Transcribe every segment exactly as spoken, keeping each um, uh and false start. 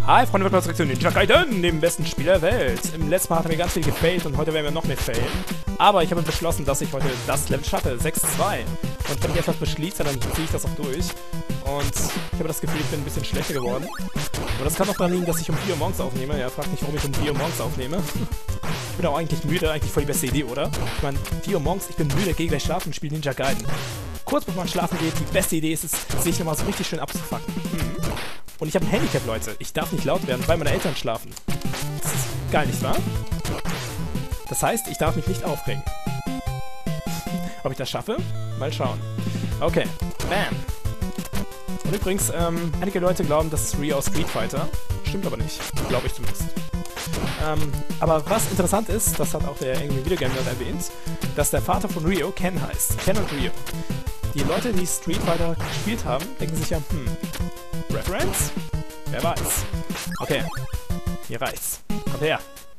Hi Freunde von Konstruktion Ninja Gaiden, dem besten Spiel der Welt. Im letzten Mal hatten wir ganz viel gefailt und heute werden wir noch mehr failen. Aber ich habe beschlossen, dass ich heute das Level schaffe, sechs zwei. Und wenn ich etwas beschließe, dann ziehe ich das auch durch. Und ich habe das Gefühl, ich bin ein bisschen schlechter geworden. Aber das kann auch daran liegen, dass ich um vier Uhr morgens aufnehme. Ja, fragt mich, warum ich um vier Uhr morgens aufnehme. Ich bin auch eigentlich müde, eigentlich voll die beste Idee, oder? Ich meine, vier Uhr morgens, ich bin müde, gehe gleich schlafen und spiele Ninja Gaiden. Kurz bevor man schlafen geht, die beste Idee ist es, sich nochmal so richtig schön abzufacken. Hm. Und ich habe ein Handicap, Leute. Ich darf nicht laut werden, weil meine Eltern schlafen. Das ist geil, nicht wahr? Das heißt, ich darf mich nicht aufregen. Ob ich das schaffe? Mal schauen. Okay. Bam. Und übrigens, ähm, einige Leute glauben, das ist Ryo aus Street Fighter. Stimmt aber nicht. Glaube ich zumindest. Ähm, aber was interessant ist, das hat auch der Angry Video Game Nerd erwähnt, dass der Vater von Ryo Ken heißt. Ken und Ryo. Die Leute, die Street Fighter gespielt haben, denken sich ja, hm, Reference? Wer weiß. Okay. Hier reicht's. Kommt her.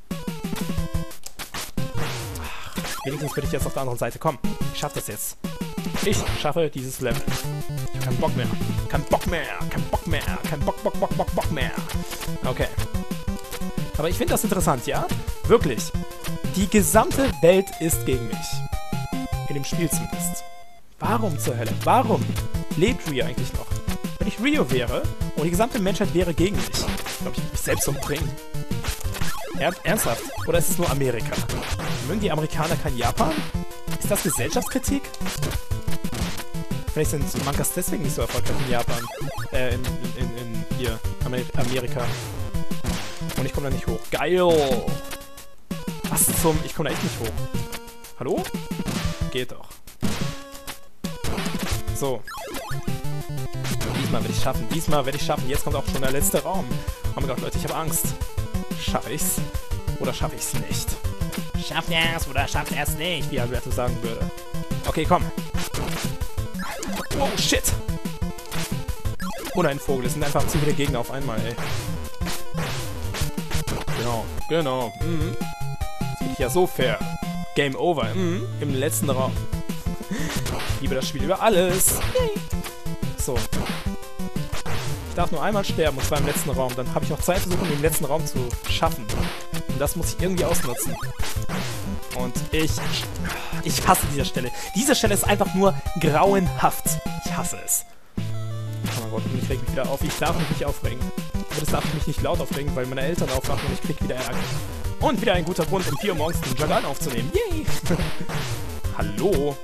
Ach, wenigstens würde ich jetzt auf der anderen Seite kommen. Ich schaffe das jetzt. Ich schaffe dieses Level. Ich hab keinen Bock mehr. Kein Bock mehr. Kein Bock mehr. Kein Bock, Bock, Bock, Bock, Bock mehr. Okay. Aber ich finde das interessant, ja? Wirklich. Die gesamte Welt ist gegen mich. In dem Spiel zumindest. Warum zur Hölle? Warum lebt Ryo eigentlich noch? Wenn ich Ryo wäre und die gesamte Menschheit wäre gegen mich, glaube ich, würde mich selbst umbringen. Er ernsthaft? Oder ist es nur Amerika? Mögen die Amerikaner kein Japan? Ist das Gesellschaftskritik? Vielleicht sind Mangas deswegen nicht so erfolgreich in Japan. Äh, in, in, in hier, Amer Amerika. Und ich komme da nicht hoch. Geil! Was zum... Ich komme da echt nicht hoch. Hallo? Geht doch. So. Diesmal werde ich schaffen. Diesmal werde ich schaffen. Jetzt kommt auch schon der letzte Raum. Oh mein Gott, Leute, ich habe Angst. Schaffe ich's? Oder schaffe ich's nicht? Schafft er's oder schafft er's nicht, wie Alberto sagen würde. Okay, komm. Wow, shit. Und ein Vogel. Es sind einfach zu viele Gegner auf einmal, ey. Genau, genau. Mhm. Das finde ich ja so fair. Game over. Mhm. Im letzten Raum. Ich liebe das Spiel über alles. So. Ich darf nur einmal sterben, und zwar im letzten Raum. Dann habe ich noch zwei Versuche, um den letzten Raum zu schaffen. Und das muss ich irgendwie ausnutzen. Und ich... Ich hasse diese Stelle. Diese Stelle ist einfach nur grauenhaft. Ich hasse es. Oh mein Gott, und ich reg mich wieder auf. Ich darf mich nicht aufregen. Aber das darf ich mich nicht laut aufregen, weil meine Eltern aufwachen und ich krieg wieder Ärger. Und wieder ein guter Grund, um vier Uhr morgens den Jagan aufzunehmen. Yay! Hallo!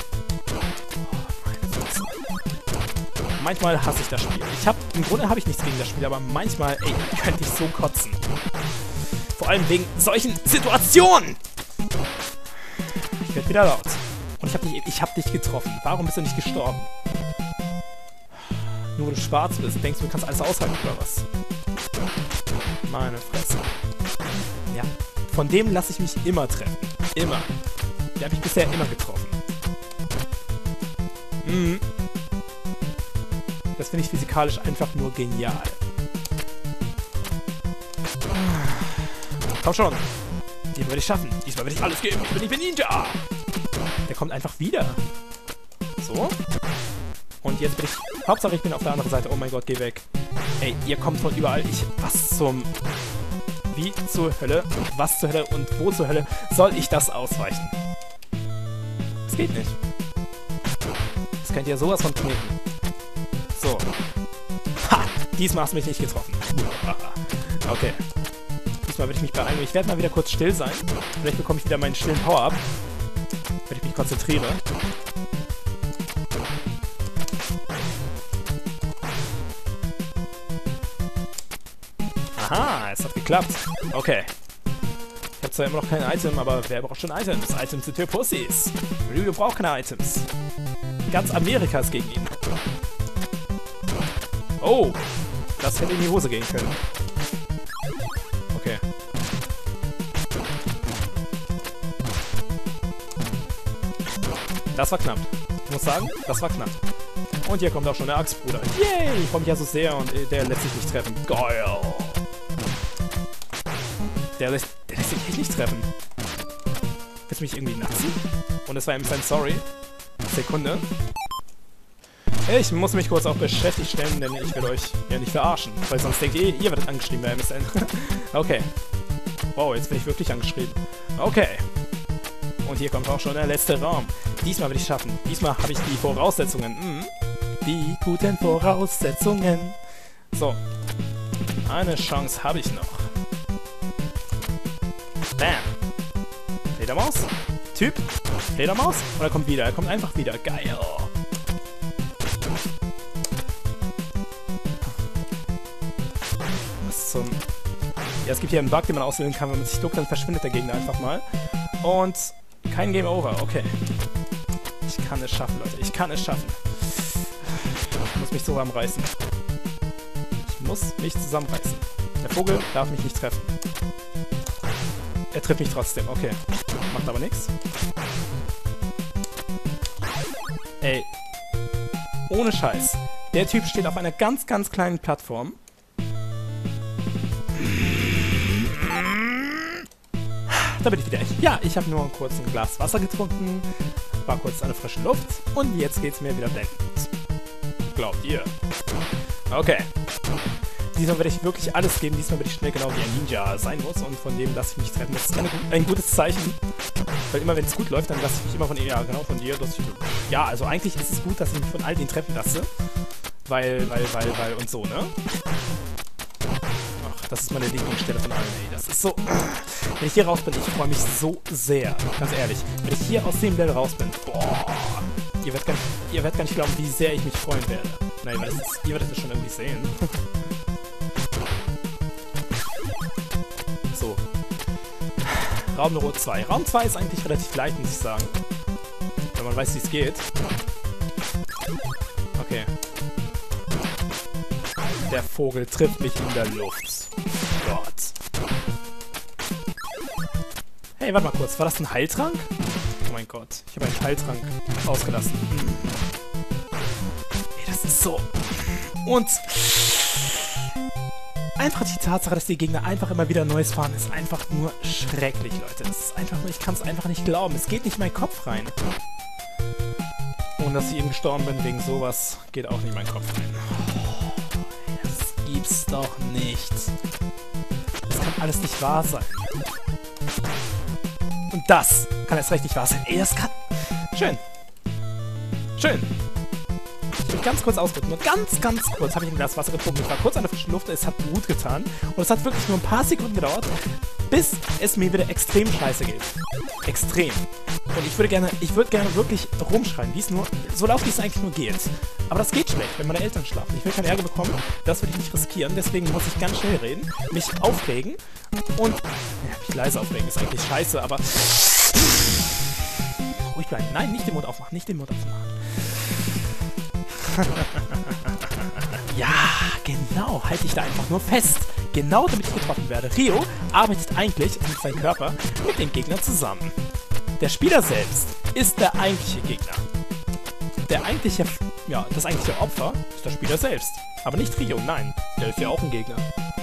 Manchmal hasse ich das Spiel. Ich hab, im Grunde habe ich nichts gegen das Spiel, aber manchmal, ey, könnte ich so kotzen. Vor allem wegen solchen Situationen. Ich werde wieder laut. Und ich habe dich, ich hab dich getroffen. Warum bist du nicht gestorben? Nur weil du schwarz bist, denkst du, du kannst alles aushalten oder was? Meine Fresse. Ja, von dem lasse ich mich immer treffen. Immer. Den habe ich bisher immer getroffen. Mhm. Das finde ich physikalisch einfach nur genial. Komm schon. Diesmal werde ich schaffen. Diesmal werde ich alles geben. Ich bin, ich bin Ninja. Der kommt einfach wieder. So. Und jetzt bin ich... Hauptsache, ich bin auf der anderen Seite. Oh mein Gott, geh weg. Ey, ihr kommt von überall. Ich... Was zum... Wie zur Hölle? Was zur Hölle? Und wo zur Hölle soll ich das ausweichen? Das geht nicht. Das könnt ihr sowas von kneten. So. Ha! Diesmal hast du mich nicht getroffen. Okay. Diesmal werde ich mich beeilen. Ich werde mal wieder kurz still sein. Vielleicht bekomme ich wieder meinen stillen Power-Up. Wenn ich mich konzentriere. Aha, es hat geklappt. Okay. Ich habe zwar immer noch kein Item, aber wer braucht schon Items? Items sind für Pussys. Ryo braucht keine Items. Ganz Amerika ist gegen ihn. Oh, das hätte in die Hose gehen können. Okay. Das war knapp. Ich muss sagen, das war knapp. Und hier kommt auch schon der Axtbruder. Yay, ich freue mich ja so sehr und der lässt sich nicht treffen. Geil. Der lässt, der lässt sich echt nicht treffen. Willst du mich irgendwie natzen? Und es war ihm sein Sorry. Sekunde. Ich muss mich kurz auch beschäftigt stellen, denn ich will euch ja nicht verarschen. Weil sonst denkt ihr, ihr werdet angeschrieben bei M S N. Okay. Wow, jetzt bin ich wirklich angeschrieben. Okay. Und hier kommt auch schon der letzte Raum. Diesmal will ich schaffen. Diesmal habe ich die Voraussetzungen. Mhm. Die guten Voraussetzungen. So. Eine Chance habe ich noch. Bam. Fledermaus? Typ? Fledermaus? Oder kommt wieder? Er kommt einfach wieder. Geil. Was zum... Ja, es gibt hier einen Bug, den man auswählen kann. Wenn man sich duckt, dann verschwindet der Gegner einfach mal. Und kein Game Over. Okay. Ich kann es schaffen, Leute. Ich kann es schaffen. Ich muss mich zusammenreißen. Ich muss mich zusammenreißen. Der Vogel darf mich nicht treffen. Er trifft mich trotzdem. Okay. Macht aber nichts. Ey. Ohne Scheiß. Der Typ steht auf einer ganz, ganz kleinen Plattform. Da bin ich wieder. Ja, ich habe nur kurz ein Glas Wasser getrunken, war kurz an der frischen Luft und jetzt geht's mir wieder blendend. Glaubt ihr? Okay. Diesmal werde ich wirklich alles geben, diesmal werde ich schnell genau wie ein Ninja sein muss und von dem lasse ich mich treffen. Das ist eine, ein gutes Zeichen, weil immer wenn es gut läuft, dann lasse ich mich immer von ihr, ja genau, von dir. Das, ja, also eigentlich ist es gut, dass ich mich von all denen treffen lasse, weil, weil, weil, weil und so, ne? Ach, das ist meine Lieblingsstelle von allen, ey. Das ist so... Wenn ich hier raus bin, ich freue mich so sehr. Ganz ehrlich. Wenn ich hier aus dem Level raus bin, boah. Ihr werdet gar nicht, ihr werdet gar nicht glauben, wie sehr ich mich freuen werde. Nein, weil das ist, ihr werdet es schon irgendwie sehen. So. Raum Nummer zwei. Raum zwei ist eigentlich relativ leicht, muss ich sagen. Wenn man weiß, wie es geht. Okay. Der Vogel trifft mich in der Luft. Gott. Hey, warte mal kurz. War das ein Heiltrank? Oh mein Gott. Ich habe einen Heiltrank ausgelassen. Ey, das ist so... Und... Einfach die Tatsache, dass die Gegner einfach immer wieder Neues fahren, ist einfach nur schrecklich, Leute. Das ist einfach nur... Ich kann es einfach nicht glauben. Es geht nicht in meinen Kopf rein. Ohne dass ich eben gestorben bin wegen sowas, geht auch nicht in meinen Kopf rein. Oh, das gibt's doch nicht. Das kann alles nicht wahr sein. Und das kann erst recht nicht wahr sein. Ey, das kann... Schön. Schön. Ich will mich ganz kurz ausdrücken. Nur ganz, ganz kurz habe ich ein Glas Wasser getrunken. Ich war kurz an der frischen Luft. Es hat gut getan. Und es hat wirklich nur ein paar Sekunden gedauert, bis es mir wieder extrem scheiße geht. Extrem. Und ich würde gerne, ich würde gerne wirklich rumschreien, wie es nur, so laut wie es eigentlich nur geht. Aber das geht schlecht, wenn meine Eltern schlafen. Ich will keinen Ärger bekommen, das würde ich nicht riskieren. Deswegen muss ich ganz schnell reden, mich aufregen und, ja, mich leise aufregen ist eigentlich scheiße, aber ruhig bleiben. Nein, nicht den Mund aufmachen, nicht den Mund aufmachen. Ja, genau, halte ich da einfach nur fest. Genau damit ich getroffen werde. Rio arbeitet eigentlich mit seinem Körper mit dem Gegner zusammen. Der Spieler selbst ist der eigentliche Gegner. Der eigentliche, ja, das eigentliche Opfer ist der Spieler selbst. Aber nicht Rio, nein. Der ist ja auch ein Gegner.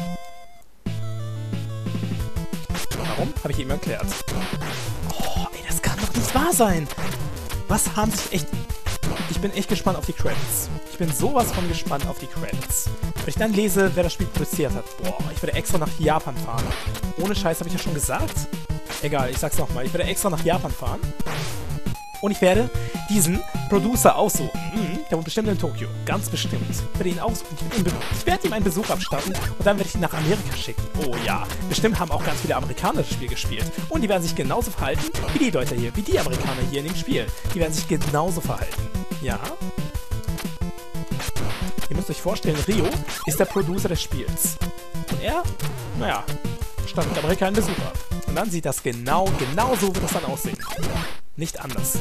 Warum? Habe ich ihm erklärt. Oh, ey, das kann doch nicht wahr sein. Was haben sich echt... Ich bin echt gespannt auf die Credits. Ich bin sowas von gespannt auf die Credits. Wenn ich dann lese, wer das Spiel produziert hat. Boah, ich werde extra nach Japan fahren. Ohne Scheiß, habe ich ja schon gesagt. Egal, ich sag's nochmal. Ich werde extra nach Japan fahren. Und ich werde diesen Producer aussuchen. Mhm, der wohnt bestimmt in Tokio. Ganz bestimmt. Ich werde ihn aussuchen. Ich werde, ihn ich werde ihm einen Besuch abstatten und dann werde ich ihn nach Amerika schicken. Oh ja. Bestimmt haben auch ganz viele Amerikaner das Spiel gespielt. Und die werden sich genauso verhalten wie die Leute hier, wie die Amerikaner hier in dem Spiel. Die werden sich genauso verhalten. Ja. Ihr müsst euch vorstellen, Rio ist der Producer des Spiels. Und er, naja, stattet mit Amerika einen Besuch ab. Und dann sieht das genau, genau so wird das dann aussehen. Nicht anders.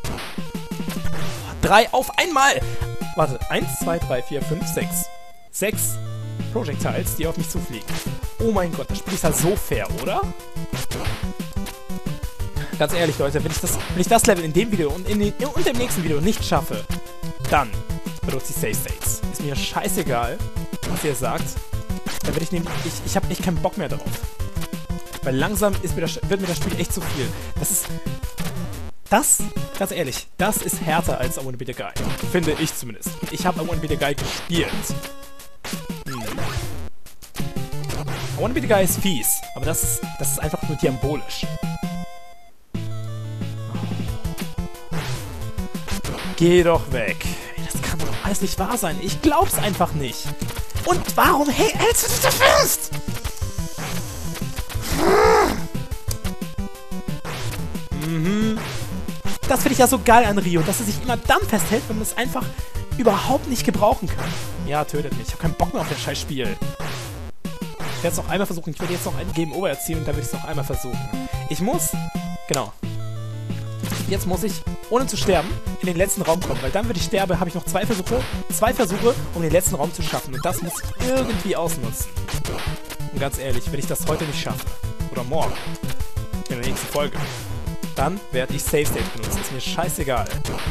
Drei auf einmal! Warte, eins, zwei, drei, vier, fünf, sechs. Sechs Projectiles, die auf mich zufliegen. Oh mein Gott, das Spiel ist halt so fair, oder? Ganz ehrlich, Leute, wenn ich das, wenn ich das Level in dem Video und, in den, und im nächsten Video nicht schaffe, dann benutze ich Save States. Ist mir scheißegal, was ihr sagt. Dann werde ich nämlich... Ich, ich habe echt keinen Bock mehr drauf. Weil langsam ist mir das, wird mir das Spiel echt zu viel. Das ist... Das, ganz ehrlich, das ist härter als I Wanna Be The Guy. Finde ich zumindest. Und ich habe I Wanna Be The Guy gespielt. Hm. I Wanna Be The Guy ist fies, aber das ist, das ist einfach nur diabolisch. Geh doch weg. Das kann doch alles nicht wahr sein. Ich glaub's einfach nicht. Und warum hey, hältst du dich da fest? Mhm. Das finde ich ja so geil an Rio, dass er sich immer dann festhält, wenn man es einfach überhaupt nicht gebrauchen kann. Ja, tötet mich. Ich habe keinen Bock mehr auf das scheiß Spiel. Ich werde es noch einmal versuchen. Ich werde jetzt noch ein Game Over erzielen und dann werde ich es noch einmal versuchen. Ich muss... Genau. Jetzt muss ich, ohne zu sterben, in den letzten Raum kommen. Weil dann, wenn ich sterbe, habe ich noch zwei Versuche, zwei Versuche, um den letzten Raum zu schaffen. Und das muss ich irgendwie ausnutzen. Und ganz ehrlich, wenn ich das heute nicht schaffe, oder morgen, in der nächsten Folge, dann werde ich Save State benutzen. Ist mir scheißegal.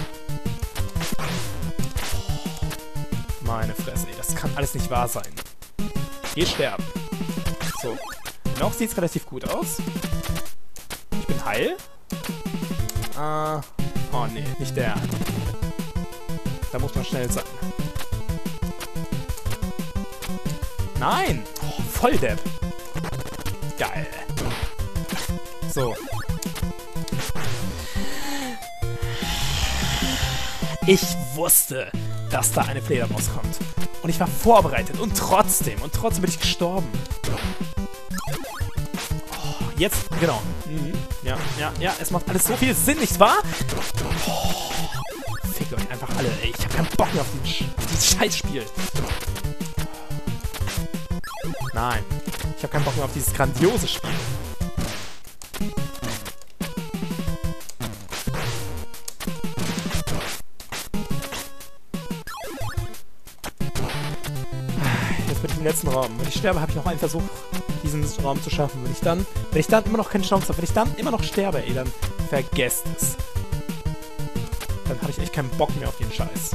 Meine Fresse, ey, das kann alles nicht wahr sein. Geh sterben. So. Noch sieht es relativ gut aus. Ich bin heil. Äh, oh nee, nicht der. Da muss man schnell sein. Nein! Oh, Volldepp. Geil. So. Ich wusste, dass da eine Fledermaus kommt. Und ich war vorbereitet. Und trotzdem, und trotzdem bin ich gestorben. Oh, jetzt, genau. Mhm. Ja, ja, ja, es macht alles so viel Sinn, nicht wahr? Oh, fickt euch einfach alle, ey. Ich hab keinen Bock mehr auf dieses, auf dieses Scheißspiel. Nein, ich hab keinen Bock mehr auf dieses grandiose Spiel. Jetzt bin ich im letzten Raum. Wenn ich sterbe, habe ich noch einen Versuch, diesen Raum zu schaffen. Wenn ich dann, wenn ich dann immer noch keine Chance habe, wenn ich dann immer noch sterbe, ey, dann vergesst es. Dann habe ich echt keinen Bock mehr auf den Scheiß.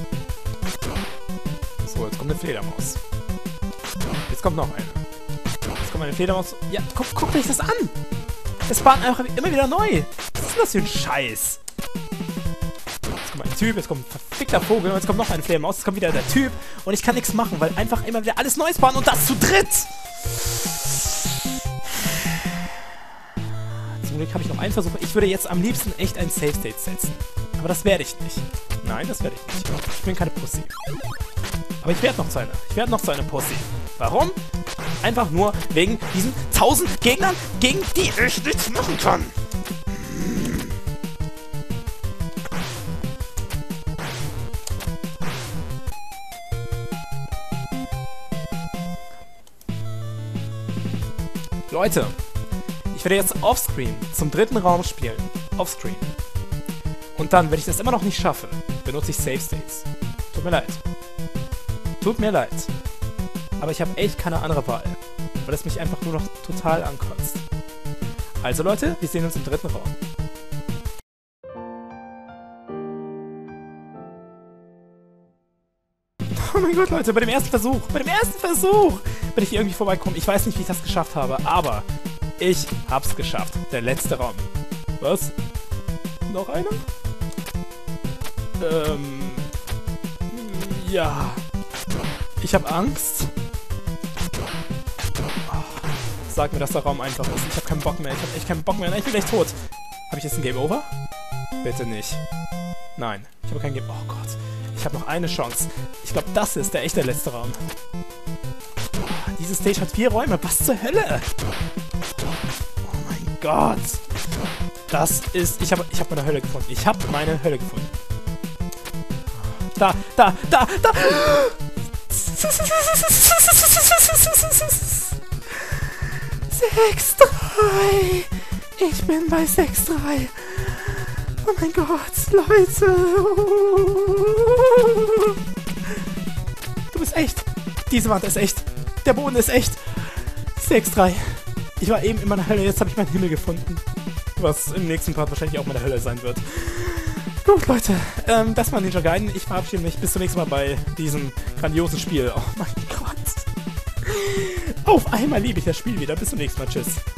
So, jetzt kommt eine Fledermaus. Jetzt kommt noch eine. Jetzt kommt eine Fledermaus. Ja, guck, guckt euch das an! Es spawnt einfach immer wieder neu. Was ist denn das für ein Scheiß? Jetzt kommt ein Typ, jetzt kommt ein verfickter Vogel, und jetzt kommt noch eine Fledermaus, jetzt kommt wieder der Typ und ich kann nichts machen, weil einfach immer wieder alles neu spawnt und das zu dritt! Zum Glück habe ich noch einen Versuch. Ich würde jetzt am liebsten echt ein Safe State setzen. Aber das werde ich nicht. Nein, das werde ich nicht. Ich bin keine Pussy. Aber ich werde noch zu einer. Ich werde noch zu einer Pussy. Warum? Einfach nur wegen diesen tausend Gegnern, gegen die ich nichts machen kann. Leute, ich werde jetzt offscreen zum dritten Raum spielen. Offscreen. Und dann, wenn ich das immer noch nicht schaffe, benutze ich Save States. Tut mir leid. Tut mir leid. Aber ich habe echt keine andere Wahl. Weil es mich einfach nur noch total ankotzt. Also Leute, wir sehen uns im dritten Raum. Oh mein Gott, Leute, bei dem ersten Versuch, bei dem ersten Versuch bin ich hier irgendwie vorbeigekommen. Ich weiß nicht, wie ich das geschafft habe, aber ich hab's geschafft. Der letzte Raum. Was? Noch einer? Ähm... Ja... Ich habe Angst. Oh, sag mir, dass der Raum einfach ist. Ich habe keinen Bock mehr. Ich habe echt keinen Bock mehr. Nein, ich bin gleich tot. Habe ich jetzt ein Game Over? Bitte nicht. Nein, ich habe kein Game... Oh Gott. Ich habe noch eine Chance. Ich glaube, das ist der echte letzte Raum. Oh, diese Stage hat vier Räume. Was zur Hölle? Oh mein Gott. Das ist... Ich habe ich hab meine Hölle gefunden. Ich habe meine Hölle gefunden. Da, da, da, da! sechs drei! Ich bin bei sechs drei! Oh mein Gott, Leute! Du bist echt! Diese Wand ist echt! Der Boden ist echt! sechs drei! Ich war eben in meiner Hölle, jetzt habe ich meinen Himmel gefunden. Was im nächsten Part wahrscheinlich auch meine Hölle sein wird. Gut, Leute, ähm, das war Ninja Gaiden. Ich verabschiede mich. Bis zum nächsten Mal bei diesem grandiosen Spiel. Oh mein Gott. Auf einmal liebe ich das Spiel wieder. Bis zum nächsten Mal. Tschüss.